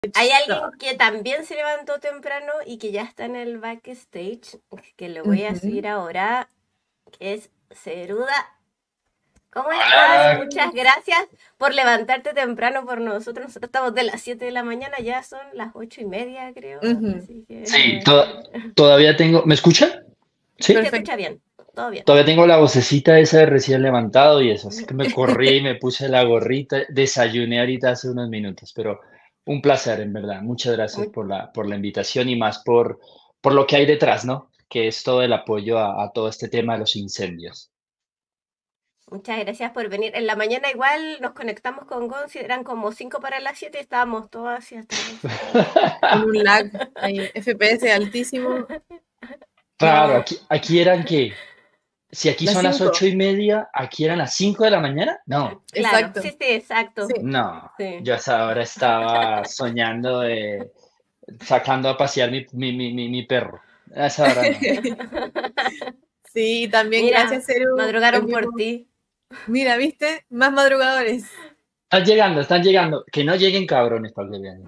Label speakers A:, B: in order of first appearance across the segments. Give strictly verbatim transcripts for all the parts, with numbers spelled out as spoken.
A: Hay alguien que también se levantó temprano y que ya está en el backstage, que le voy a seguir ahora, que es Ceruda. ¿Cómo estás?
B: Hola.
A: Muchas gracias por levantarte temprano por nosotros. Nosotros estamos de las siete de la mañana, ya son las ocho y media, creo.
C: Ujú.
A: Así que
B: Sí,
A: debe
B: to-
A: ser-
B: todavía tengo. ¿Me escucha?
A: Sí, se
B: Sí.
A: escucha bien. Todo bien.
B: Todavía tengo la vocecita esa de recién levantado y eso. Así que me corrí y me puse la gorrita. Desayuné ahorita hace unos minutos, pero un placer, en verdad. Muchas gracias
A: Muy-
B: por la, por la invitación y más por, por lo que hay detrás, ¿no? Que es todo el apoyo a, a todo este tema de los incendios.
A: muchas gracias por venir. En la mañana igual nos conectamos con Gonzi, eran como cinco para las siete y estábamos todos así hasta las siete.
C: Con un lag, ahí, F P S altísimo.
B: Claro,
C: No,
B: aquí, aquí eran que, si aquí
C: las
B: son las
C: cinco.
B: ocho y media, aquí eran las cinco de la mañana. No,
A: Claro,
C: Exacto.
A: sí, sí, exacto.
C: Sí.
B: no.
A: Sí.
B: Yo a esa hora estaba soñando de sacando a pasear mi, mi, mi, mi, mi perro. A esa hora no.
C: Sí, también
A: Mira,
C: gracias, Ceru. El
A: madrugaron por
C: mismo.
A: ti.
C: Mira, ¿viste? Más madrugadores.
B: Están llegando, están llegando. Que no lleguen cabrones para que vean.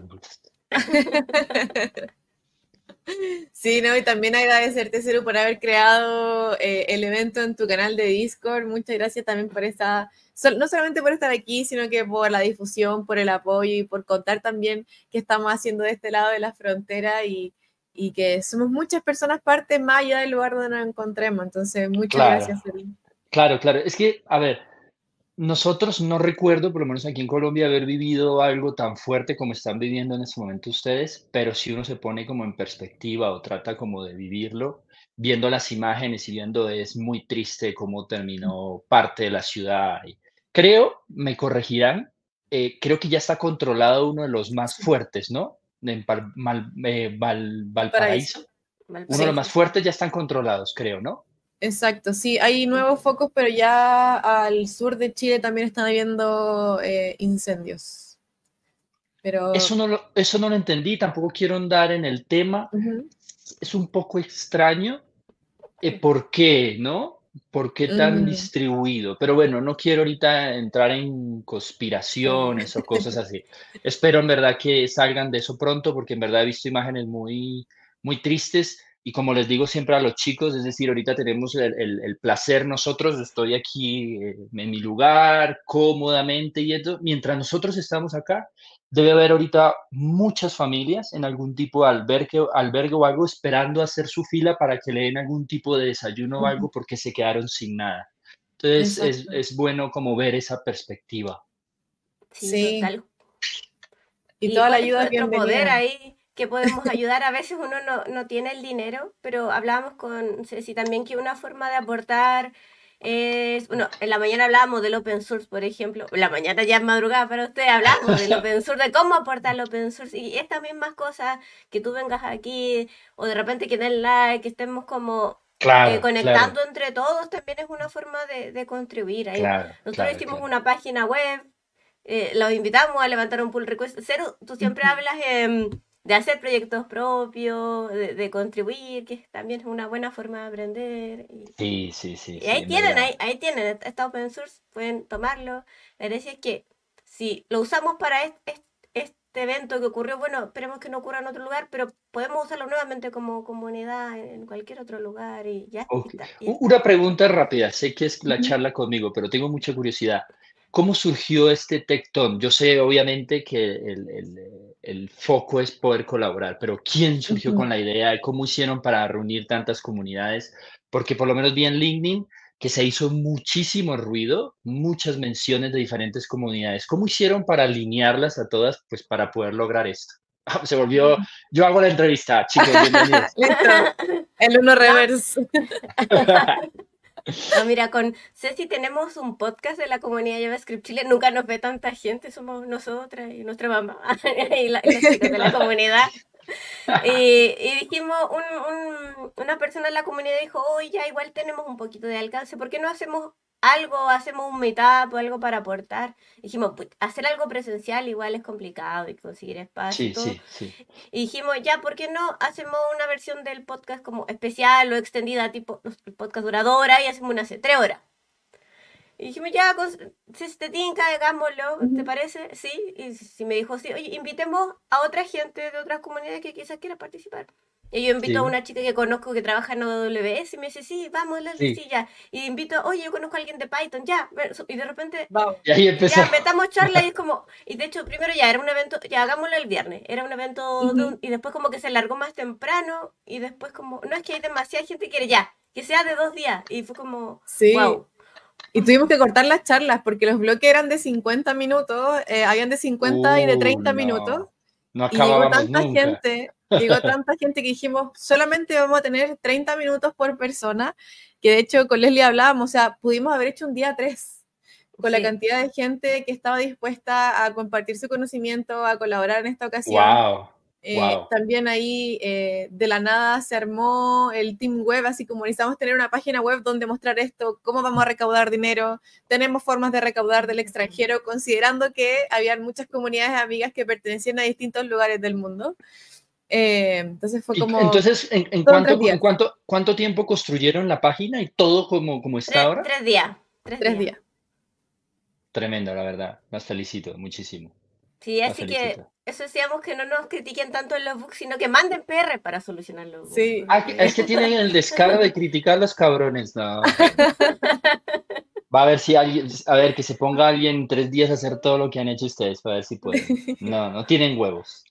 C: Sí, no, y también agradecerte, Ceru, por haber creado eh, el evento en tu canal de Discord. Muchas gracias también por esta, sol- no solamente por estar aquí, sino que por la difusión, por el apoyo y por contar también qué estamos haciendo de este lado de la frontera y, y que somos muchas personas parte más allá del lugar donde nos encontremos. Entonces, muchas
B: Claro,
C: gracias, Ceru.
B: claro, claro. Es que, a ver, nosotros no recuerdo, por lo menos aquí en Colombia, haber vivido algo tan fuerte como están viviendo en este momento ustedes, pero si uno se pone como en perspectiva o trata como de vivirlo, viendo las imágenes y viendo es muy triste cómo terminó parte de la ciudad. Y creo, me corregirán, eh, creo que ya está controlado uno de los más
C: Sí,
B: fuertes, ¿no? En Pal- Mal- eh, Val-
C: paraíso.
B: Valparaíso. Uno de los
A: Valparaíso,
C: Sí,
B: más
A: sí.
B: fuertes ya están controlados, creo, ¿no?
C: exacto. Sí, hay nuevos focos, pero ya al sur de Chile también están habiendo eh, incendios.
B: Eso
C: Pero
B: no lo, eso no lo entendí, tampoco quiero andar en el tema.
C: ujú,
B: Es un poco extraño, eh,
A: Sí.
B: ¿por qué, no? ¿Por qué tan
C: ujú.
B: distribuido? Pero bueno, no quiero ahorita entrar en
A: Sí.
B: conspiraciones o cosas así. Espero en verdad que salgan de eso pronto, porque en verdad he visto imágenes muy, muy tristes y como les digo siempre a los chicos, es decir, ahorita tenemos el, el- el placer nosotros, estoy aquí eh, en mi lugar, cómodamente y esto, mientras nosotros estamos acá, debe haber ahorita muchas familias en algún tipo de albergue, albergue o algo esperando hacer su fila para que le den algún tipo de desayuno o
C: Ujú,
B: algo porque se quedaron sin nada. Entonces es,
C: exacto.
B: es bueno como ver esa perspectiva.
A: Sí,
C: Sí,
A: total.
C: y
A: ¿Y
C: toda la
A: cuál es
C: ayuda es
A: nuestro poder
C: bienvenida.
A: ahí que podemos ayudar? A veces uno no, no tiene el dinero, pero hablábamos con Ceci también que una forma de aportar es, bueno, en la mañana hablábamos del open source, por ejemplo, en la mañana ya es madrugada para usted, hablamos del open source, de cómo aportar el open source y estas mismas cosas, que tú vengas aquí o de repente que den like, que estemos como eh,
B: Claro, claro,
A: conectando entre todos, también es una forma de, de contribuir. Ahí,
B: claro,
A: nosotros
B: claro,
A: hicimos
B: claro.
A: una página web, eh, los invitamos a levantar un pull request. Cero, tú siempre
C: Ujú,
A: hablas eh, de hacer proyectos propios, de, de, contribuir, que también es una buena forma de aprender. Y,
B: Sí, sí, sí,
A: y
B: sí,
A: ahí
B: en
A: tienen,
B: verdad.
A: ahí, ahí tienen, está open source, pueden tomarlo. La gracia es que si lo usamos para este, este evento que ocurrió, bueno, esperemos que no ocurra en otro lugar, pero podemos usarlo nuevamente como comunidad en cualquier otro lugar y ya y
B: Ok.
A: está, y
B: U-
A: está.
B: Una pregunta rápida, sé que es la
C: ujú.
B: charla conmigo, pero tengo mucha curiosidad. ¿Cómo surgió este Tectón? Yo sé obviamente que el, el, eh, el foco es poder colaborar, pero ¿quién surgió con
C: Ujú.
B: la idea? ¿Cómo hicieron para reunir tantas comunidades? Porque por lo menos vi en LinkedIn que se hizo muchísimo ruido, muchas menciones de diferentes comunidades. ¿Cómo hicieron para alinearlas a todas, pues para poder lograr esto? Se volvió, yo hago la entrevista, chicos, bienvenidos.
C: Listo. El uno
A: No,
C: reverse.
A: no, mira, con Ceci tenemos un podcast de la comunidad JavaScript Chile. Nunca nos ve tanta gente, somos nosotras y nuestra mamá y, la- y los chicos de la comunidad. Y, y dijimos, un, un- una persona en la comunidad dijo, oye, ya igual tenemos un poquito de alcance, ¿por qué no hacemos algo, hacemos un meetup o algo para aportar? Dijimos, "Pues, hacer algo presencial igual es complicado y conseguir espacio y
B: Sí,
A: todo.
B: sí, sí.
A: Y dijimos, ya, ¿por qué no hacemos una versión del podcast como especial o extendida, tipo, el podcast dura dos horas y hacemos una hace tres horas? Y dijimos, ya, si te tinca, hagámoslo, ¿te
C: Ujú.
A: parece? Sí. Y si me dijo, sí, oye, invitemos a otra gente de otras comunidades que quizás quiera participar. Y yo invito a
B: Sí,
A: una chica que conozco que trabaja en O W S y me dice, sí, vamos, Leslie,
B: sí.
A: sí, ya. Y invito, oye, yo conozco a alguien de Python, ya. Y de repente,
C: Vamos.
B: Y ahí empezó.
A: ya, metamos charla y es como, y de hecho, primero ya era un evento, ya hagámoslo el viernes, era un evento, de
C: Ujú.
A: un- y después como que se largó más temprano, y después como, no es que hay demasiada gente que quiere ya, que sea de dos días, y fue como,
C: Sí.
A: wow.
C: Y tuvimos que cortar las charlas porque los bloques eran de cincuenta minutos, eh, habían de cincuenta y de
B: Uh,
C: treinta minutos.
B: no. No
C: Y llegó
B: acabábamos
C: tanta
B: nunca.
C: gente, llegó tanta gente que dijimos, solamente vamos a tener treinta minutos por persona, que de hecho con Leslie hablábamos, o sea, pudimos haber hecho un día tres, con la
A: Sí.
C: cantidad de gente que estaba dispuesta a compartir su conocimiento, a colaborar en esta ocasión.
B: Wow.
C: Eh,
B: Wow.
C: También ahí eh, de la nada se armó el team web, así como necesitamos tener una página web donde mostrar esto, cómo vamos a recaudar dinero, tenemos formas de recaudar del extranjero, considerando que habían muchas comunidades amigas que pertenecían a distintos lugares del mundo. Eh, entonces fue
B: Y
C: como
B: entonces, ¿en, en
C: todo en tres
B: cuánto, en
C: días.
B: cuánto, cuánto tiempo construyeron la página y todo como, como está
A: Tres,
B: ahora?
A: tres días, tres
C: Tres
A: días.
C: días.
B: Tremendo, la verdad. Las felicito muchísimo.
A: Sí,
B: Las
A: así que
B: felicito.
A: eso decíamos que no nos critiquen tanto en los bugs, sino que manden P R para solucionar los bugs.
C: Sí.
B: Ah, que- es que tienen el descaro de criticar los cabrones. No, hombre. Va a ver si alguien, a ver, que se ponga alguien en tres días a hacer todo lo que han hecho ustedes, para ver si pueden. No, no tienen huevos.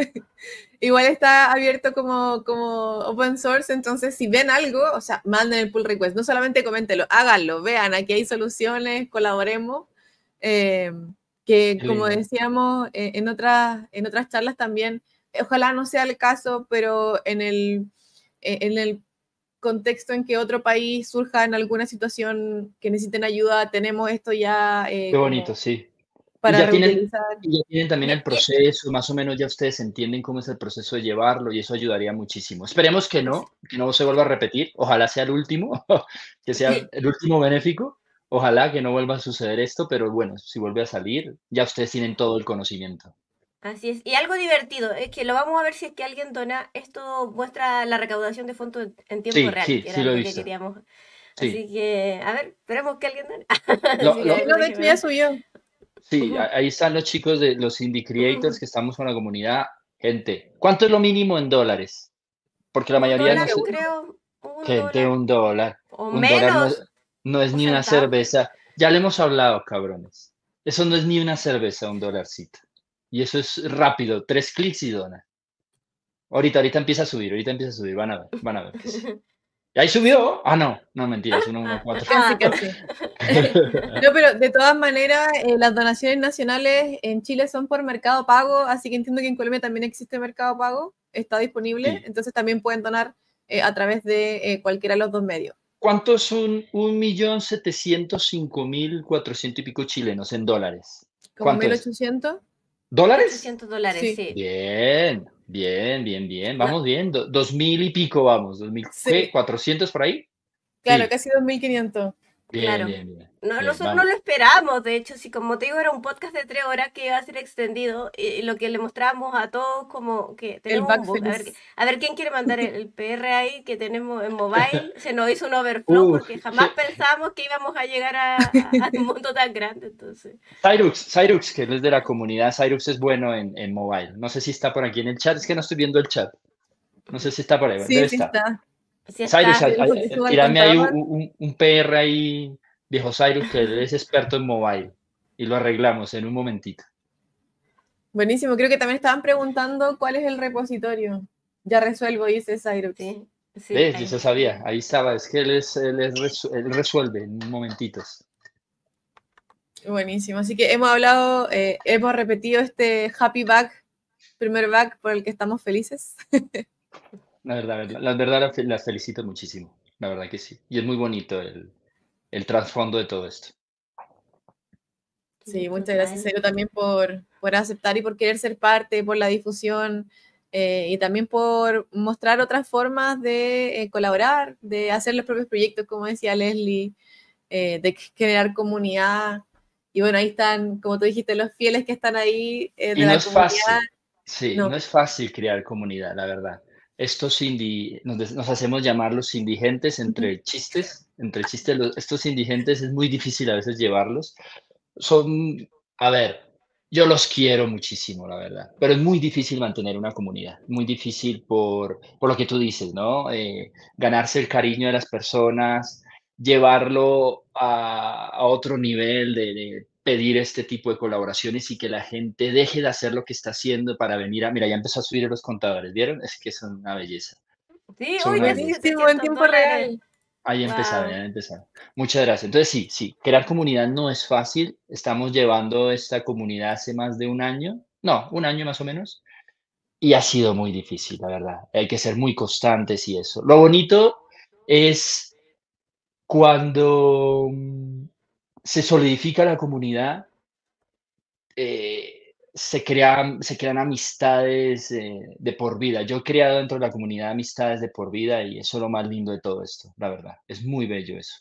C: Igual está abierto como, como open source, entonces si ven algo, o sea, manden el pull request, no solamente coméntenlo, háganlo, vean, aquí hay soluciones, colaboremos. Eh, que
B: Qué
C: como
B: lindo.
C: decíamos eh, en, otras, en otras charlas también, ojalá no sea el caso, pero en el, eh, en el contexto en que otro país surja en alguna situación que necesiten ayuda, tenemos esto ya eh,
B: Qué
C: como
B: bonito, sí. Y
C: para
B: ya tienen,
C: reutilizar.
B: y ya tienen también
A: Y-
B: el
A: y-
B: proceso, más o menos ya ustedes entienden cómo es el proceso de llevarlo y eso ayudaría muchísimo. Esperemos que no, que no se vuelva a repetir. Ojalá sea el último, que sea el último benéfico. Ojalá que no vuelva a suceder esto, pero bueno, si vuelve a salir, ya ustedes tienen todo el conocimiento.
A: Así es. Y algo divertido, es que lo vamos a ver si es que alguien dona. Esto muestra la recaudación de fondos en- en tiempo
B: Sí,
A: real,
B: sí,
A: que era
B: sí lo he
A: algo que
B: visto.
A: queríamos.
B: Sí.
A: Así que, a ver, esperemos que alguien done.
B: Lo,
A: Así que
C: Sí,
A: ahí
B: lo,
A: nos
C: no, de
A: deje
C: hecho ya
A: ver.
C: subió.
B: sí,
A: Ujú,
B: a- ahí están los chicos de los indie creators
A: ujú.
B: que estamos con la comunidad. Gente, ¿cuánto es lo mínimo en dólares? Porque la
A: Un
B: mayoría no
A: dólar,
B: se,
C: Uno.
A: creo, un
B: gente,
A: dólar.
B: un dólar.
A: O
B: Un dólar no,
A: menos,
B: es- no es
A: un
B: ni una
A: centavo.
B: cerveza. Ya le hemos hablado, cabrones. Eso no es ni una cerveza, un dolarcito. Y eso es rápido, tres clics y dona. Ahorita, ahorita empieza a subir, ahorita empieza a subir, van a ver, van a ver que sí. ¿Y ahí subió? Ah, no, no, mentiras, uno uno
A: Ah,
B: cuatro.
C: Casi,
A: ah.
C: casi. No, pero de todas maneras, eh, las donaciones nacionales en Chile son por Mercado Pago, así que entiendo que en Colombia también existe Mercado Pago, está disponible,
B: Sí.
C: entonces también pueden donar eh, a través de eh, cualquiera de los dos medios.
B: ¿Cuánto es un, un millón setecientos cinco mil cuatrocientos y pico chilenos en dólares?
C: Como
B: ¿Cuánto
C: mil
B: es?
C: ochocientos.
B: ¿Dólares?
A: ochocientos dólares,
C: Sí,
A: sí.
B: Bien, bien, bien, bien.
A: No,
B: Vamos bien. Do- dos mil y pico vamos. Dos mil, ¿qué?
C: sí,
B: ¿Cuatrocientos por ahí?
C: claro,
B: Sí.
C: casi dos mil quinientos.
B: Bien,
A: claro.
B: bien, bien.
A: No,
B: Bien,
A: nosotros no
B: vamos.
A: lo esperábamos, de hecho, si como te digo, era un podcast de tres horas que iba a ser extendido y lo que le mostramos a todos como que
C: El
A: tenemos un
C: back
A: bug, a ver, qué-
C: feliz.
A: a ver quién quiere mandar el, el P R ahí que tenemos en mobile, se nos hizo un overflow
B: Uh,
A: porque jamás
B: je-
A: pensábamos que íbamos a llegar a, a- a un mundo tan grande, entonces.
B: Cyrux, Cyrux, que él es de la comunidad, Cyrux es bueno en, en mobile. No sé si está por aquí en el chat, es que no estoy viendo el chat. No sé si está por ahí, debe
C: Sí, sí
B: estar.
C: está.
A: Sí
B: Cyrus,
A: está.
C: Sí,
B: a-
C: dijo que
B: a-
C: suba el
B: tírame ahí un,
C: contador.
B: un- un P R ahí, viejo Cyrus, que él es experto en mobile. Y lo arreglamos en un momentito.
C: Buenísimo, creo que también estaban preguntando cuál es el repositorio. Ya resuelvo, dice Cyrus.
A: Sí, sí,
B: ¿Ves? Yo
A: ahí
B: eso
A: está.
B: sabía, ahí estaba. Es que él, es, él, es resu- él resuelve en momentitos.
C: Buenísimo, así que hemos hablado, eh, hemos repetido este happy back, primer back por el que estamos felices.
B: La verdad, la, la verdad la fe- las felicito muchísimo. La verdad que sí. Y es muy bonito el, el trasfondo de todo esto.
C: Sí,
A: Sí,
C: muchas gracias,
A: total.
C: Cero, también por, por aceptar y por querer ser parte, por la difusión eh, y también por mostrar otras formas de eh, colaborar, de hacer los propios proyectos, como decía Leslie, eh, de generar comunidad. Y bueno, ahí están, como tú dijiste, los fieles que están ahí eh,
B: Y
C: de
B: no
C: la
B: es
C: comunidad.
B: fácil, sí,
C: No,
B: no es fácil crear comunidad, la verdad. Estos indie, nos, des- nos hacemos llamar los indigentes
C: ujú,
B: entre chistes, entre el chiste, los, estos indigentes es muy difícil a veces llevarlos. Son, a ver, yo los quiero muchísimo, la verdad, pero es muy difícil mantener una comunidad, muy difícil por, por lo que tú dices, ¿no? Eh, ganarse el cariño de las personas, llevarlo a, a otro nivel de, de pedir este tipo de colaboraciones y que la gente deje de hacer lo que está haciendo para venir a, mira, ya empezó a subir los contadores, ¿vieron? Es que son una belleza,
A: Sí,
B: son
A: hoy
B: una
A: casi
B: belleza.
C: Buenísimo, en
A: setecientos
C: tiempo
A: dólares.
C: real.
B: Ahí empezaron,
A: Wow.
B: ya empezaron. Muchas gracias. Entonces, sí, sí, crear comunidad no es fácil. Estamos llevando esta comunidad hace más de un año, no, un año más o menos, y ha sido muy difícil, la verdad. Hay que ser muy constantes y eso. Lo bonito es cuando mm, se solidifica la comunidad, eh, se crean, se crean amistades eh, de por vida. Yo he creado dentro de la comunidad amistades de por vida y eso es lo más lindo de todo esto, la verdad. Es muy bello eso.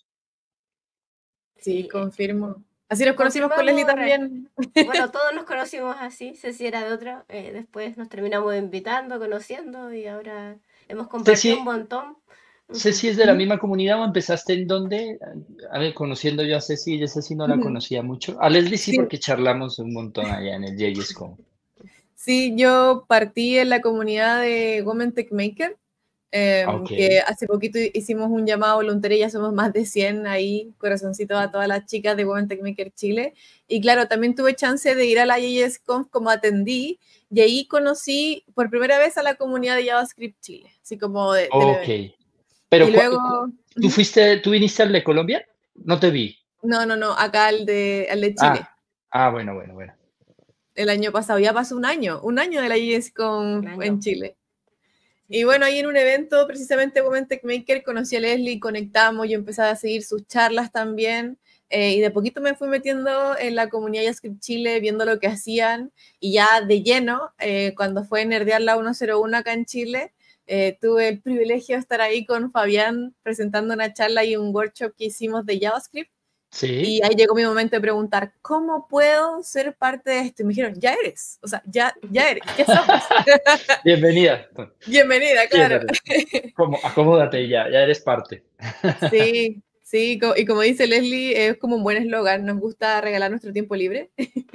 C: Sí,
A: Sí, eh,
C: confirmo. Así nos conocimos con Leslie
A: confirmamos, re-
C: también.
A: bueno, todos nos conocimos así, Ceci era de otro, eh, después nos terminamos invitando, conociendo y ahora hemos compartido un
B: Ceci,
A: montón. Ujú.
B: Ceci es de la misma comunidad o empezaste en dónde? A ver, conociendo yo a Ceci, yo Ceci no la
C: Ujú.
B: conocía mucho. A Leslie sí,
C: Sí,
B: porque charlamos un montón allá en el J S con.
C: sí, yo partí en la comunidad de Women Tech Maker, eh,
B: Ok.
C: que hace poquito hicimos un llamado voluntario, ya somos más de cien ahí, corazoncito a todas las chicas de Women Tech Maker Chile. Y claro, también tuve chance de ir a la J S Conf como atendí, y ahí conocí por primera vez a la comunidad de JavaScript Chile, así como de, del
B: Ok.
C: evento.
B: Pero
C: Y
B: cu-
C: luego,
B: cu- ¿tú
C: ujú,
B: fuiste, tú viniste al de Colombia? No te vi.
C: no, no, no, acá al de, al de Chile.
B: Ah, ah, bueno, bueno, bueno.
C: El año pasado, ya pasó un año, un año de la J S
A: Un
C: Conf en
A: año.
C: Chile.
A: Sí,
C: Y
A: sí.
C: bueno, ahí en un evento, precisamente Women Tech Maker, conocí a Leslie, conectamos, yo empecé a seguir sus charlas también, eh, y de poquito me fui metiendo en la comunidad JavaScript Chile, viendo lo que hacían, y ya de lleno, eh, cuando fue Nerdear la ciento uno acá en Chile, eh, tuve el privilegio de estar ahí con Fabián presentando una charla y un workshop que hicimos de JavaScript.
B: Sí.
C: Y ahí llegó mi momento de preguntar, ¿cómo puedo ser parte de esto? Y me dijeron, ya eres, o sea, ya, ya eres, ya somos.
B: Bienvenida.
C: Bienvenida, claro.
B: Siéntate. Como, acomódate ya, ya eres parte.
C: Sí, sí, co- y como dice Leslie, es como un buen eslogan, nos gusta regalar nuestro tiempo libre.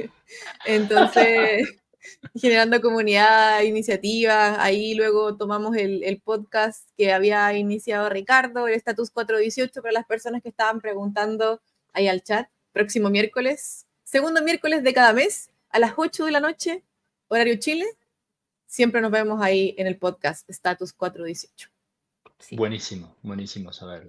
C: Entonces, generando comunidad, iniciativas, ahí luego tomamos el, el podcast que había iniciado Ricardo, el Status cuatrocientos dieciocho, para las personas que estaban preguntando ahí al chat, próximo miércoles, segundo miércoles de cada mes, a las ocho de la noche, horario Chile, siempre nos vemos ahí en el podcast Status cuatrocientos dieciocho.
A: Sí.
B: Buenísimo, buenísimo saberlo.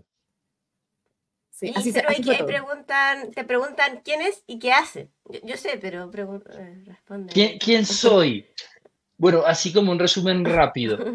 C: Sí,
A: Y
C: así, se-
A: pero
C: así
A: hay que
C: fue
A: hay
C: todo.
A: preguntan, te preguntan quién es y qué hace. Yo, yo sé, pero pregun- eh, responde
B: ¿Quién,
A: ahí.
B: quién soy? Bueno, así como un resumen rápido.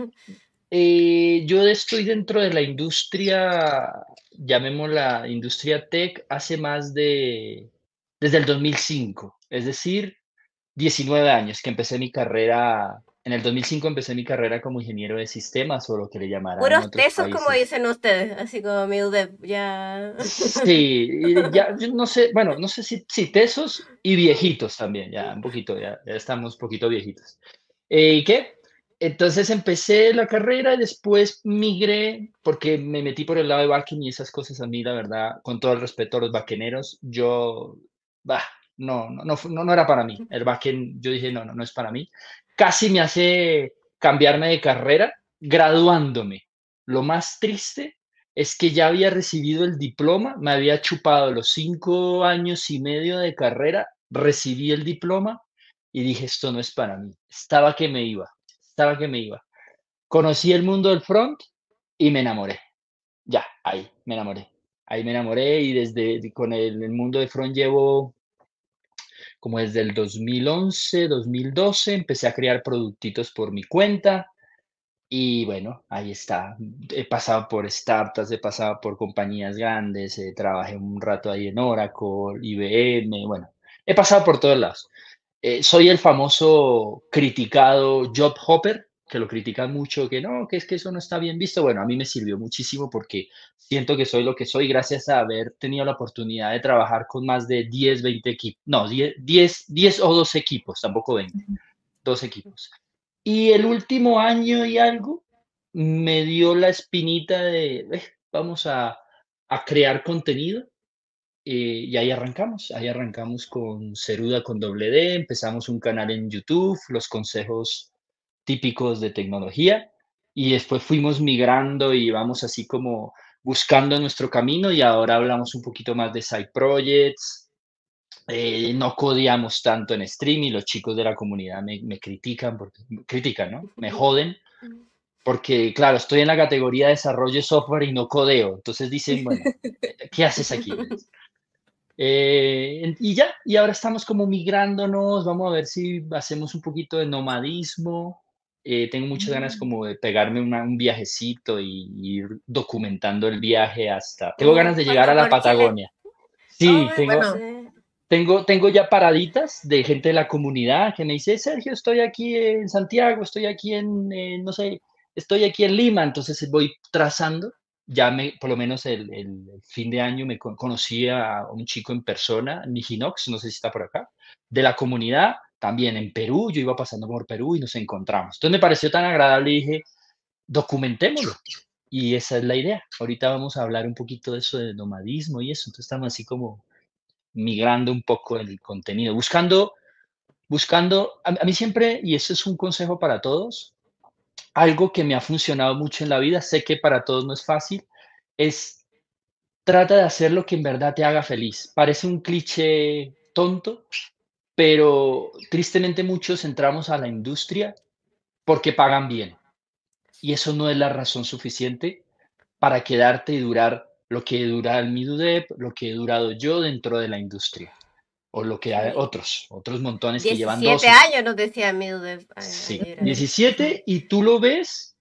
B: Eh, yo estoy dentro de la industria, llamémosla industria tech, hace más de, desde el dos mil cinco, es decir, diecinueve años que empecé mi carrera. En el dos mil cinco empecé mi carrera como ingeniero de sistemas o lo que le llamarán en
A: Puros
B: otros
A: tesos, como
B: países.
A: dicen ustedes, así como mi U D E P, ya.
B: Sí, y ya, yo no sé, bueno, no sé si, si tesos y viejitos también, ya un poquito, ya, ya estamos un poquito viejitos. Eh, ¿Y qué? Entonces empecé la carrera y después migré porque me metí por el lado de backend y esas cosas a mí, la verdad, con todo el respeto a los backeneros, yo, bah, no, no, no, fu- no, no era para mí. El backend, yo dije, no, no, no es para mí. Casi me hace cambiarme de carrera graduándome. Lo más triste es que ya había recibido el diploma, me había chupado los cinco años y medio de carrera, recibí el diploma y dije, esto no es para mí. Estaba que me iba, estaba que me iba. Conocí el mundo del front y me enamoré. Ya, ahí me enamoré. Ahí me enamoré y desde con el, el mundo de front llevo como desde el dos mil once, dos mil doce, empecé a crear productitos por mi cuenta. Y bueno, ahí está. He pasado por startups, he pasado por compañías grandes, eh, trabajé un rato ahí en Oracle, I B M, bueno, he pasado por todos lados. Eh, soy el famoso criticado job hopper, que lo critican mucho, que no, que es que eso no está bien visto. Bueno, a mí me sirvió muchísimo porque siento que soy lo que soy gracias a haber tenido la oportunidad de trabajar con más de diez, veinte equipos, no, diez, diez, diez o dos equipos, tampoco veinte, dos equipos. Y el último año y algo me dio la espinita de, "Eh, vamos a, a crear contenido eh, y ahí arrancamos, ahí arrancamos con Ceruda con doble D, empezamos un canal en YouTube, los consejos típicos de tecnología, y después fuimos migrando y vamos así como buscando nuestro camino y ahora hablamos un poquito más de side projects, eh, no codeamos tanto en stream y los chicos de la comunidad me, me critican, porque, critican, ¿no? Me joden porque, claro, estoy en la categoría de desarrollo de software y no codeo. Entonces dicen, bueno, eh, ¿qué haces aquí? Eh, y ya, y ahora estamos como migrándonos, vamos a ver si hacemos un poquito de nomadismo. Eh, tengo muchas ganas
C: Mm.
B: como de pegarme una- un viajecito y ir documentando el viaje hasta... Tengo ganas
A: Uh,
B: de llegar a
A: por,
B: la
A: por Chile.
B: Patagonia.
A: Oh,
B: Sí, tengo,
C: Bueno,
A: sí.
B: tengo, tengo ya paraditas de gente de la comunidad que me dice, Sergio, estoy aquí en Santiago, estoy aquí en, eh, no sé, estoy aquí en Lima, entonces voy trazando. Ya me, por lo menos el, el- el fin de año me con- conocí a un chico en persona, Nijinox, no sé si está por acá, de la comunidad, también en Perú, yo iba pasando por Perú y nos encontramos. Entonces me pareció tan agradable y dije, documentémoslo. Y esa es la idea. Ahorita vamos a hablar un poquito de eso de nomadismo y eso, entonces estamos así como migrando un poco el contenido, buscando, buscando, a, a mí siempre, y eso es un consejo para todos, algo que me ha funcionado mucho en la vida, sé que para todos no es fácil, es trata de hacer lo que en verdad te haga feliz. Parece un cliché tonto, pero tristemente muchos entramos a la industria porque pagan bien. Y eso no es la razón suficiente para quedarte y durar lo que dura el Midudep, lo que he durado yo dentro de la industria. O lo que hay
A: Sí.
B: otros, otros montones que llevan
A: diecisiete
B: doce,
A: años nos decía Mildev a-
B: sí,
A: ayer. ahí.
B: diecisiete y tú lo ves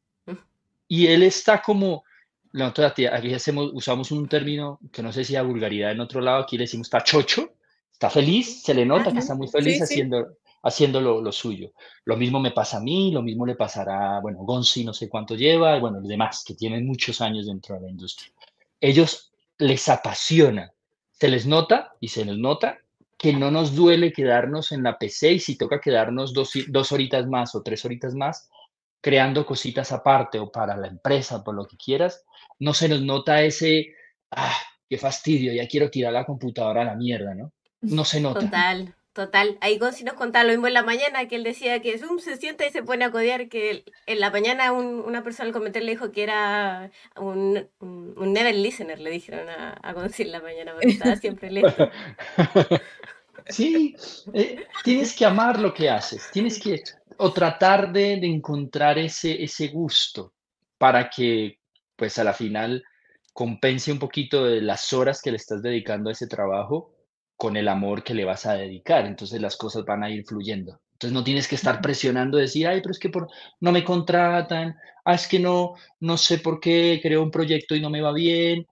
B: y él está como, nosotros aquí aquí hacemos, usamos un término que no sé si a vulgaridad en otro lado, aquí le decimos está chocho, está feliz, se le
A: Ah,
B: nota que
A: está
B: está muy
A: feliz.
B: feliz
C: sí, sí.
B: haciendo, haciendo lo, lo suyo. Lo mismo me pasa a mí, lo mismo le pasará, bueno, Gonzi no sé cuánto lleva, y bueno, los demás que tienen muchos años dentro de la industria. Ellos les apasiona, se les nota y se les nota que no nos duele quedarnos en la P C y si toca quedarnos dos, dos horitas más o tres horitas más creando cositas aparte o para la empresa, por lo que quieras, no se nos nota ese, ah, qué fastidio, ya quiero tirar la computadora a la mierda, ¿no? No se nota.
A: Total, total. Ahí Gonzi nos contaba lo mismo en la mañana, que él decía que Zoom se sienta y se pone a codear, que él- en la mañana un- una persona al comentario le dijo que era un, un, un never listener, le dijeron a, a Gonzi en la mañana, porque estaba siempre listo.
B: Sí, eh, tienes que amar lo que haces, tienes que, o tratar de, de encontrar ese, ese gusto para que, pues a la final, compense un poquito de las horas que le estás dedicando a ese trabajo con el amor que le vas a dedicar. Entonces las cosas van a ir fluyendo. Entonces no tienes que estar presionando, decir, ay, pero es que por, no me contratan, ah, es que no, no sé por qué creo un proyecto y no me va bien.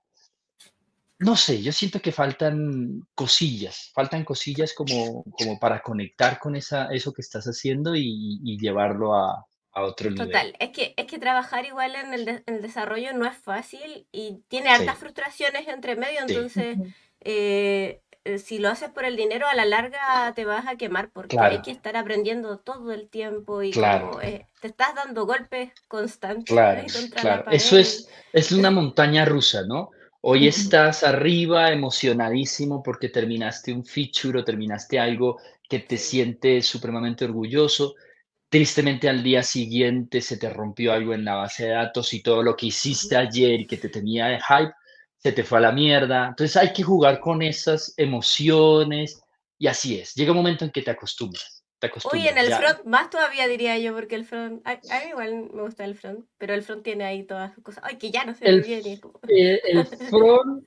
B: No sé, yo siento que faltan cosillas, faltan cosillas como, como para conectar con esa, eso que estás haciendo y, y llevarlo a, a otro nivel.
A: Total, es que, es que trabajar igual en el, de- en el desarrollo no es fácil y tiene hartas
B: Sí,
A: frustraciones entre medio,
B: sí,
A: entonces eh, eh, si lo haces por el dinero, a la larga te vas a quemar porque hay
B: claro,
A: que estar aprendiendo todo el tiempo y
B: claro,
A: como eh, te estás dando golpes constantes
B: claro,
A: ahí contra la
B: claro. Eso
A: pared.
B: es, es una montaña rusa, ¿no? Hoy estás arriba, emocionadísimo porque terminaste un feature o terminaste algo que te
A: Sí.
B: sientes supremamente orgulloso. Tristemente al día siguiente se te rompió algo en la base de datos y todo lo que hiciste
A: Ujú.
B: ayer y que te tenía de hype se te fue a la mierda. Entonces hay que jugar con esas emociones y así es. Llega un momento en que te acostumbras, te
A: Uy, en
B: acostumbras,
A: el
B: ya.
A: front más todavía diría yo, porque el front, a, a mí igual me gusta el front, pero el front tiene ahí todas sus cosas. Ay, que ya no se ve
B: El,
A: bien y es como...
B: eh, el front,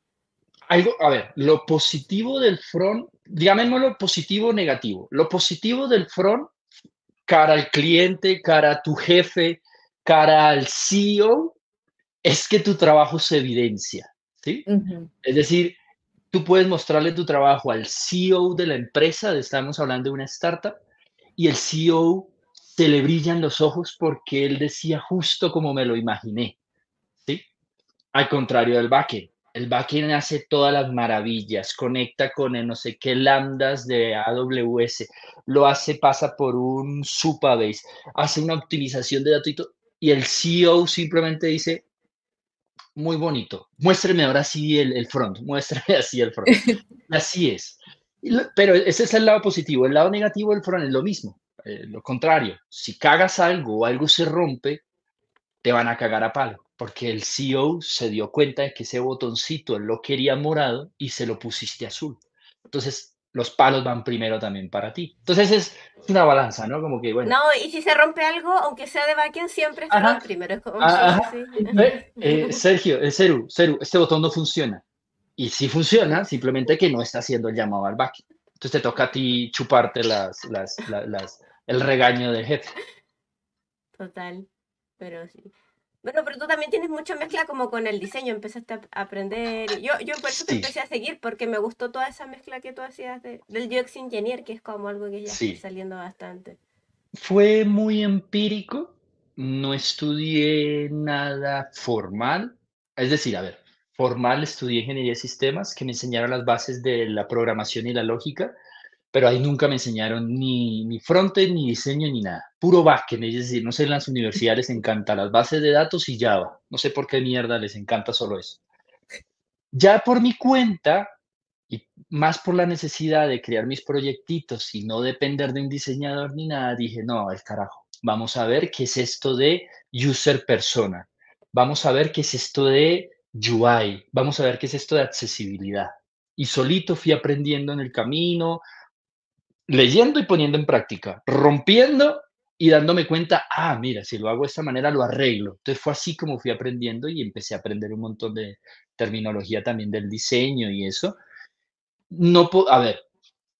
B: algo, a ver, lo positivo del front, llamémoslo positivo o negativo. Lo positivo del front, cara al cliente, cara a tu jefe, cara al C E O, es que tu trabajo se evidencia, ¿sí?
C: Ujú.
B: Es decir, tú puedes mostrarle tu trabajo al C E O de la empresa, estamos hablando de una startup, y el C E O se le brillan los ojos porque él decía justo como me lo imaginé, ¿sí? Al contrario del backend. El backend hace todas las maravillas, conecta con el no sé qué lambdas de A W S, lo hace, pasa por un Supabase, hace una optimización de datos y, todo, y el C E O simplemente dice, muy bonito. Muéstreme ahora sí el, el front, muéstrame así el front. Y así es. Y lo- Pero ese es el lado positivo. El lado negativo del front es lo mismo. Eh, lo contrario, si cagas algo o algo se rompe, te van a cagar a palo, porque el C E O se dio cuenta de que ese botoncito él lo quería morado y se lo pusiste azul. Entonces, los palos van primero también para ti. Entonces, es una balanza, ¿no? Como que, bueno,
A: No, y si se rompe algo, aunque sea de backend, siempre es
B: ajá,
A: front primero. Es como, sí,
B: ah,
A: sí,
B: ajá,
A: sí.
B: ve, eh, Sergio, eh, Ceru, Ceru, este botón no funciona. Y sí funciona, simplemente que no está haciendo el llamado al backend. Entonces te toca a ti chuparte las, las, la- las, el regaño del jefe.
A: Total, pero sí. Bueno, pero tú también tienes mucha mezcla como con el diseño, empezaste a a aprender. y Yo, yo por eso te
B: Sí,
A: empecé a seguir, porque me gustó toda esa mezcla que tú hacías de- del U X Engineer, que es como algo que ya está
B: sí.
A: saliendo bastante.
B: Fue muy empírico, no estudié nada formal, es decir, a ver, formal estudié ingeniería de sistemas, que me enseñaron las bases de la programación y la lógica, pero ahí nunca me enseñaron ni, ni frontend, ni diseño, ni nada. Puro backend, es decir, no sé, en las universidades les encanta las bases de datos y Java. No sé por qué mierda les encanta solo eso. Ya por mi cuenta, y más por la necesidad de crear mis proyectitos y no depender de un diseñador ni nada, dije, no, el carajo, vamos a ver qué es esto de user persona, vamos a ver qué es esto de U I, vamos a ver qué es esto de accesibilidad. Y solito fui aprendiendo en el camino, leyendo y poniendo en práctica, rompiendo y dándome cuenta, ah, mira, si lo hago de esta manera lo arreglo. Entonces fue así como fui aprendiendo y empecé a aprender un montón de terminología también del diseño y eso. No, po- a ver,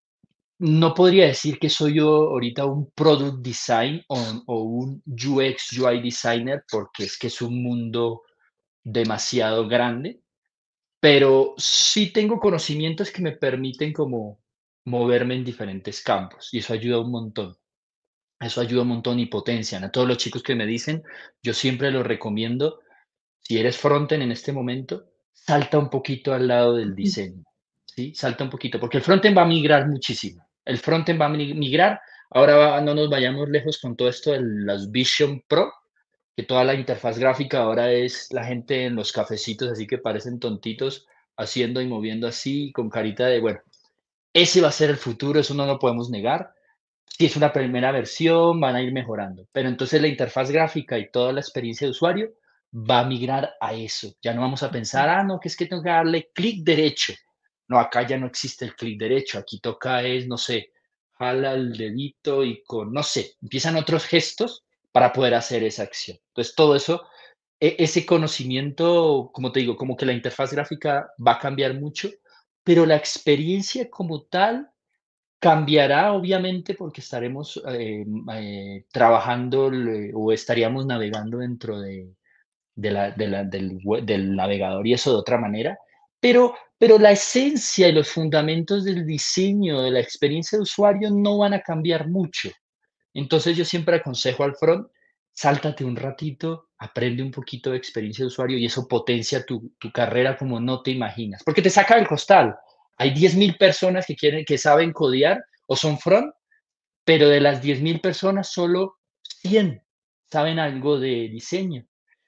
B: no podría decir que soy yo ahorita un product design o, o un U X U I designer porque es que es un mundo demasiado grande, pero sí tengo conocimientos que me permiten como moverme en diferentes campos y eso ayuda un montón. Eso ayuda un montón y potencian a todos los chicos que me dicen, yo siempre los recomiendo, si eres frontend en este momento, salta un poquito al lado del diseño, ¿sí? Salta un poquito, porque el frontend va a migrar muchísimo. El frontend va a mi- migrar, ahora va- no nos vayamos lejos con todo esto de las Vision Pro, que toda la interfaz gráfica ahora es la gente en los cafecitos, así que parecen tontitos, haciendo y moviendo así, con carita de, bueno, ese va a ser el futuro, eso no lo podemos negar. Si es una primera versión, van a ir mejorando, pero entonces la interfaz gráfica y toda la experiencia de usuario va a migrar a eso. Ya no vamos a pensar, ah, no, que es que tengo que darle clic derecho. No, acá ya no existe el clic derecho, aquí toca es, no sé, jala el dedito y con, no sé, empiezan otros gestos para poder hacer esa acción. Entonces, todo eso, e- ese conocimiento, como te digo, como que la interfaz gráfica va a cambiar mucho, pero la experiencia como tal cambiará, obviamente, porque estaremos, eh, eh, trabajando le o estaríamos navegando dentro de de la de la del web del navegador y eso de otra manera, pero pero la esencia y los fundamentos del diseño, de la experiencia de usuario no van a cambiar mucho. Entonces, yo siempre aconsejo al front, sáltate un ratito, aprende un poquito de experiencia de usuario y eso potencia tu, tu carrera como no te imaginas, porque te saca del costal. Hay diez mil personas que quieren, que saben codear o son front, pero de las diez mil personas, solo cien saben algo de diseño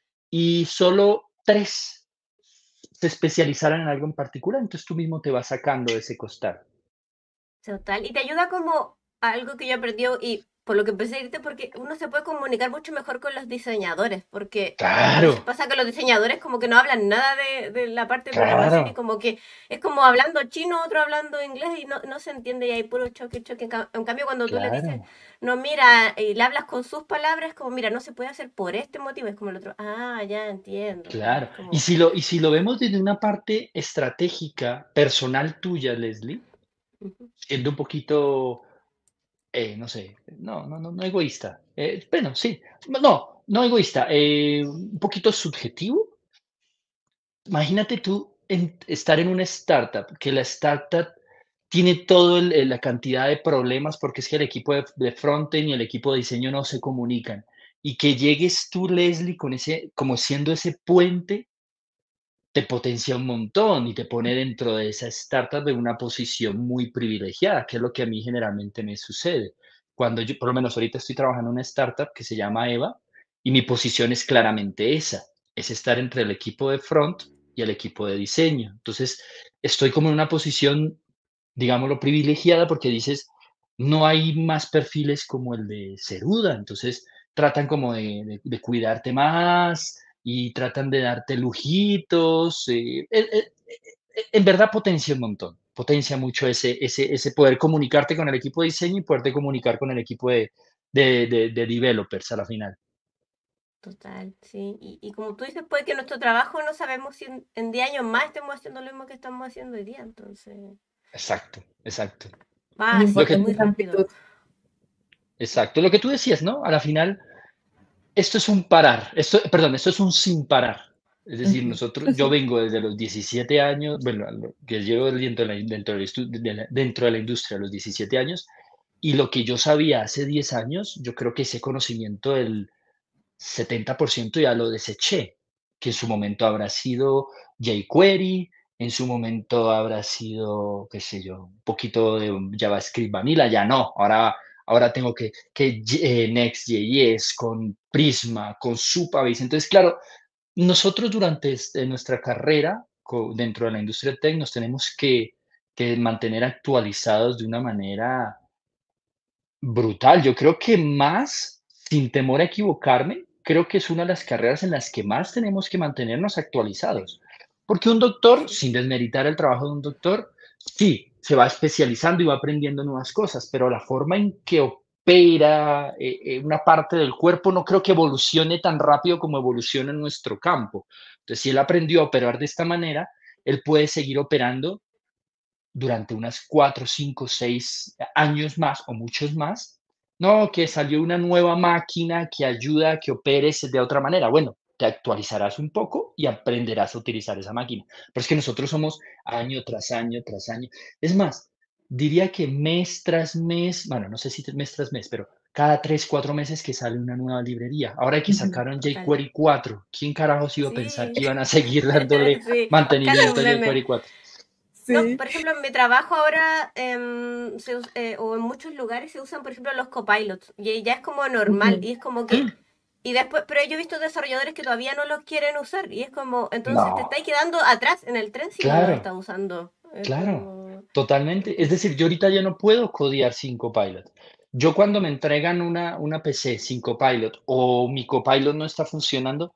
B: y solo tres se especializaron en algo en particular, entonces tú mismo te vas sacando de ese costal.
A: Total, y te ayuda como algo que yo aprendí y por lo que empecé a irte, porque uno se puede comunicar mucho mejor con los diseñadores, porque a
B: Claro,
A: veces pasa que los diseñadores como que no hablan nada de, de la parte de programación y
B: claro,
A: como que es como hablando chino, otro hablando inglés y no, no se entiende y hay puro choque, choque. En ca- en cambio, cuando tú le dices,
B: claro.
A: no, mira, y le hablas con sus palabras, como, mira, no se puede hacer por este motivo, es como el otro, ah, ya entiendo, ya,
B: Claro. Y
A: como...
B: si lo y si lo vemos desde una parte estratégica, personal tuya, Leslie,
A: ujú.
B: siendo un poquito, eh, no sé, no no no no egoísta, eh, bueno, sí, no, no egoísta, eh, un poquito subjetivo. Imagínate tú en estar en una startup, que la startup tiene todo el el la cantidad de problemas, porque es que el equipo de de frontend y el equipo de diseño no se comunican, y que llegues tú, Leslie, con ese como siendo ese puente te potencia un montón y te pone dentro de esa startup en una posición muy privilegiada, que es lo que a mí generalmente me sucede. Cuando yo, por lo menos ahorita estoy trabajando en una startup que se llama Eva y mi posición es claramente esa. es estar entre el equipo de front y el equipo de diseño. Entonces, estoy como en una posición, digámoslo, privilegiada porque dices, no hay más perfiles como el de Ceruda, entonces tratan como de, de- de cuidarte más y tratan de darte lujitos. Eh, eh, eh, eh, en verdad potencia un montón, potencia mucho ese, ese, ese poder comunicarte con el equipo de diseño y poderte comunicar con el equipo de, de, de, de developers a la final.
A: Total, sí. Y, y como tú dices, puede que nuestro trabajo no sabemos si en, en diez años más estemos haciendo lo mismo que estamos haciendo hoy día, entonces
B: Exacto, exacto.
A: va
C: Es
B: Lo
A: así,
B: que,
C: importante
A: muy
C: esa
A: rápido.
C: amplitud.
B: exacto, lo que tú decías, ¿no? A la final, esto es un parar, esto, perdón, esto es un sin parar. Es decir,
C: Ujú.
B: nosotros, yo vengo desde los diecisiete años, bueno, a lo que llevo dentro de la, dentro del estu- de la- dentro de la industria a los diecisiete años, y lo que yo sabía hace diez años, yo creo que ese conocimiento del setenta por ciento ya lo deseché, que en su momento habrá sido jQuery, en su momento habrá sido, qué sé yo, un poquito de JavaScript Vanilla, ya no, ahora, ahora tengo que, que eh, Next.js con Prisma, con Supabase. Entonces, claro, nosotros durante este- nuestra carrera co- dentro de la industria tech nos tenemos que, que mantener actualizados de una manera brutal. Yo creo que más, sin temor a equivocarme, creo que es una de las carreras en las que más tenemos que mantenernos actualizados. Porque un doctor,
A: Sí.
B: sin desmeritar el trabajo de un doctor, sí, se va especializando y va aprendiendo nuevas cosas, pero la forma en que opera eh, eh, una parte del cuerpo no creo que evolucione tan rápido como evoluciona en nuestro campo. Entonces, si él aprendió a operar de esta manera, él puede seguir operando durante unas cuatro, cinco, seis años más o muchos más. No, que salió una nueva máquina que ayuda a que operes de otra manera. Bueno, te actualizarás un poco y aprenderás a utilizar esa máquina. Pero es que nosotros somos año tras año tras año. Es más, diría que mes tras mes, bueno, no sé si mes tras mes, pero cada tres, cuatro meses que sale una nueva librería. Ahora que
C: Ujú.
B: sacaron
A: Total.
B: jQuery cuatro, ¿quién carajos iba a pensar que
A: Sí,
B: iban a seguir dándole
A: sí, casi
B: mantenimiento
A: un
B: a
A: meme.
B: jQuery cuatro?
A: No,
C: Sí.
A: por ejemplo, en mi trabajo ahora, em, se us- eh, o en muchos lugares se usan, por ejemplo, los copilots, y ya es como normal,
C: Ujú.
A: y es como que, y después, pero yo he visto desarrolladores que todavía no los quieren usar, y es como, entonces te
B: No,
A: estáis quedando atrás en el tren si no los
B: claro,
A: estás usando. Es
B: claro,
A: como,
B: totalmente. Es decir, yo ahorita ya no puedo codear sin Copilot. Yo cuando me entregan una, una P C sin Copilot o mi Copilot no está funcionando,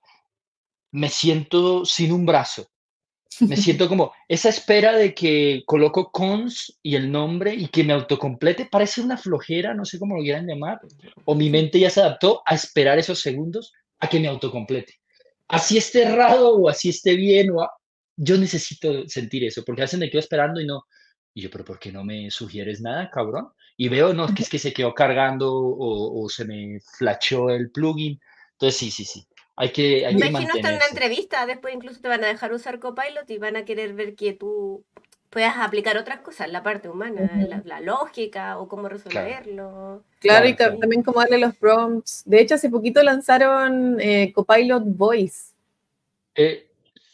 B: me siento sin un brazo. Me siento como esa espera de que coloco cons y el nombre y que me autocomplete. Parece una flojera, no sé cómo lo quieran llamar. O mi mente ya se adaptó a esperar esos segundos a que me autocomplete. Así esté errado o así esté bien, o a- yo necesito sentir eso, porque hacen me quedo esperando y no. Y yo, pero ¿por qué no me sugieres nada, cabrón? Y veo, no, que es que se quedó cargando o, o se me flashó el plugin. Entonces, sí, sí, sí. Hay que, hay
A: me
B: que
C: Sí.
A: imagino hasta en una
B: mantenerse.
A: entrevista, después incluso te van a dejar usar Copilot y van a querer ver que tú puedas aplicar otras cosas, la parte humana, la,
C: Ujú.
A: la lógica o cómo
B: Claro,
A: resolverlo.
C: Claro, y
B: claro,
C: ca-
B: claro.
A: Sí.
C: también como darle los prompts. De hecho, hace poquito lanzaron eh, Copilot Voice.
B: Eh,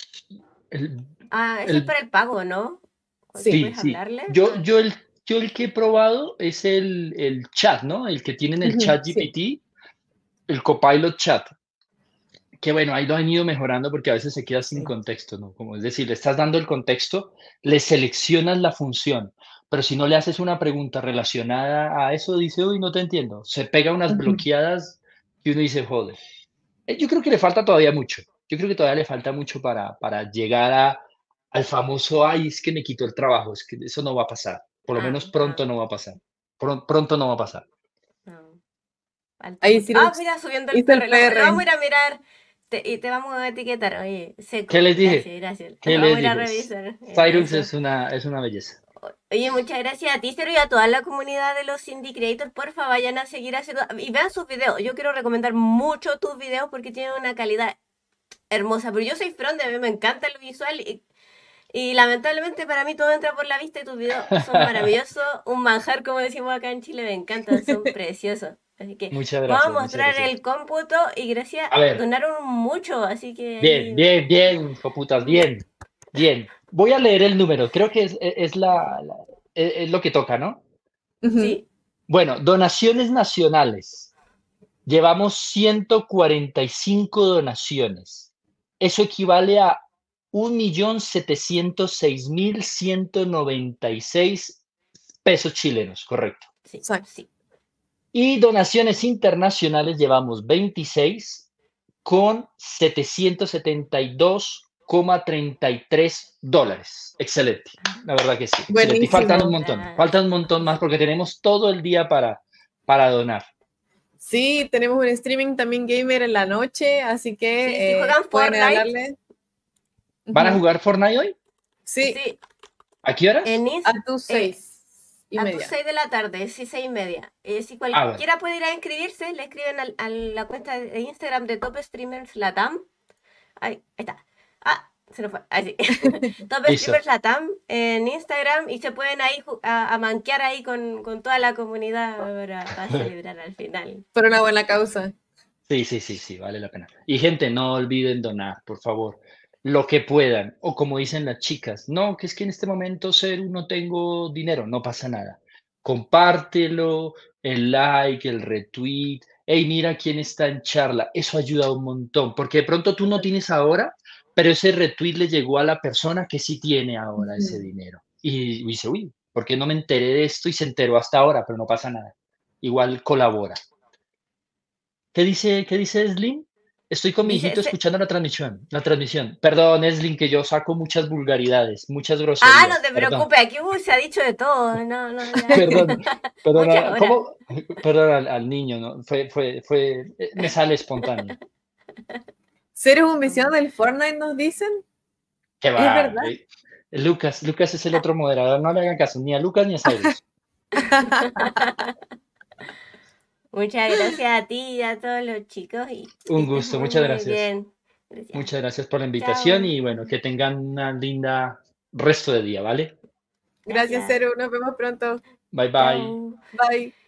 B: el,
A: Ah, ese es
B: el,
A: para el pago, ¿no? Cuando
C: Sí.
B: sí,
A: puedes
B: sí.
A: hablarle.
B: Yo,
A: Ah,
B: yo, el, yo el que he probado es el, el chat, ¿no? El que tienen el
C: Ujú.
B: chat
C: Sí.
B: G P T, el Copilot Chat. Que bueno, ahí lo han ido mejorando porque a veces se queda sin
C: Sí.
B: contexto, ¿no? Como es decir, le estás dando el contexto, le seleccionas la función, pero si no le haces una pregunta relacionada a eso, dice, uy, no te entiendo. Se pega unas
C: Ujú.
B: bloqueadas y uno dice, joder. Eh, Yo creo que le falta todavía mucho. Yo creo que todavía le falta mucho para, para llegar a, al famoso, ay, es que me quitó el trabajo, es que eso no va a pasar. Por lo
A: ah,
B: menos
A: ah,
B: pronto no va a pasar. Pron- pronto no va a pasar.
A: no. Falta
C: Ahí
A: mucho. Ah,
C: Cyrus
A: mira, subiendo el
C: hizo el
A: perro. Lo, lo
C: P R.
A: vamos a ir a mirar te- y te vamos a etiquetar. Oye,
B: ¿Qué
A: seco.
B: les dije?
A: Gracias, gracias.
B: ¿Qué
A: Vamos
B: les
A: a ir a
B: dije?
A: revisar
B: Cyrus
A: eso.
B: es una, es una belleza.
A: Oye, muchas gracias a ti, Cero, y a toda la comunidad de los Indie Creators. Porfa, vayan a seguir haciendo. Y vean sus videos. Yo quiero recomendar mucho tus videos porque tienen una calidad hermosa. Pero yo soy front, a mí me encanta lo visual. Y, y lamentablemente para mí todo entra por la vista y tus videos son maravillosos. Un manjar, como decimos acá en Chile, me encantan, son preciosos. Así que
B: Muchas
A: vamos a
B: gracias, muchas
A: mostrar
B: gracias.
A: el cómputo y gracias,
B: A ver,
A: donaron mucho, así que
B: bien,
A: ahí.
B: bien, bien, hijoputas,
A: Ya.
B: bien, bien. Voy a leer el número, creo que es, es, es la, la- es, es lo que toca, ¿no?
C: Ujú.
A: Sí,
B: Bueno, donaciones nacionales. Llevamos ciento cuarenta y cinco donaciones. eso equivale a un millón setecientos seis mil ciento noventa y seis pesos chilenos, correcto.
A: Sí,
C: Exacto.
A: sí.
B: Y donaciones internacionales llevamos veintiséis con setecientos setenta y dos coma treinta y tres dólares. Excelente, la verdad que sí. Excelente. Y faltan un
C: Buenísimo.
B: montón, faltan un montón más porque tenemos todo el día para, para donar.
C: Sí, tenemos un streaming también gamer en la noche, así que
A: Sí, si
C: eh,
A: juegan
C: pueden
A: Fortnite.
C: hablarle.
B: ¿Van a
C: Ujú.
B: jugar Fortnite hoy?
C: Sí,
A: Sí,
B: ¿A qué horas?
A: en Inst-
C: a tus
A: eh,
C: seis y
A: a tus
C: media.
A: seis de la tarde, sí, seis y media. Eh, si
B: Ah, bueno.
A: cualquiera puede ir a inscribirse, le escriben al- a la cuenta de Instagram de Top Streamers Latam. Ahí, ahí está. Ah, se nos fue. Ahí sí. Top
B: Listo.
A: Streamers Latam en Instagram y se pueden ahí ju- a, a manquear ahí con, con toda la comunidad para, para celebrar al final.
C: Por una buena causa.
B: Sí, sí, sí, sí, vale la pena. Y gente, no olviden donar, por favor, lo que puedan. O como dicen las chicas, no, que es que en este momento cero no tengo dinero, no pasa nada. Compártelo, el like, el retweet. Hey, mira quién está en charla. Eso ayuda un montón, porque de pronto tú no tienes ahora, pero ese retweet le llegó a la persona que sí tiene ahora ese
C: Ujú.
B: dinero. Y dice, uy, ¿por qué no me enteré de esto y se enteró hasta ahora? Pero no pasa nada. Igual colabora. ¿Qué dice, qué dice Eslin? Estoy con mi
A: Dice,
B: hijito
A: se-
B: escuchando la transmisión, la transmisión. Perdón, Eslin, que yo saco muchas vulgaridades, muchas
A: ah, no
B: groserías.
A: te
B: Perdón,
A: preocupes, aquí uh, se ha dicho de todo. No, no, ya.
B: perdón, perdón,
A: Muchas
B: a-
A: horas.
B: ¿cómo? Perdón al, al niño, ¿no? Fue, fue, fue, eh, me sale espontáneo.
C: ¿Seres un viciado del Fortnite nos dicen?
B: ¿Qué
C: Es
B: va?
C: verdad.
B: eh, Lucas, Lucas es el otro moderador, no le hagan caso ni a Lucas ni a Cyrus.
A: Muchas gracias a ti y a todos los chicos y que
B: Un
A: estés
B: gusto,
A: muy,
B: muchas
A: muy
B: gracias.
A: bien. Gracias.
B: Muchas gracias por la invitación
A: Chao.
B: y bueno, que tengan una linda resto de día, ¿vale?
C: Gracias,
A: Gracias.
C: Cero. Nos vemos pronto.
B: Bye bye.
A: Chao.
C: Bye.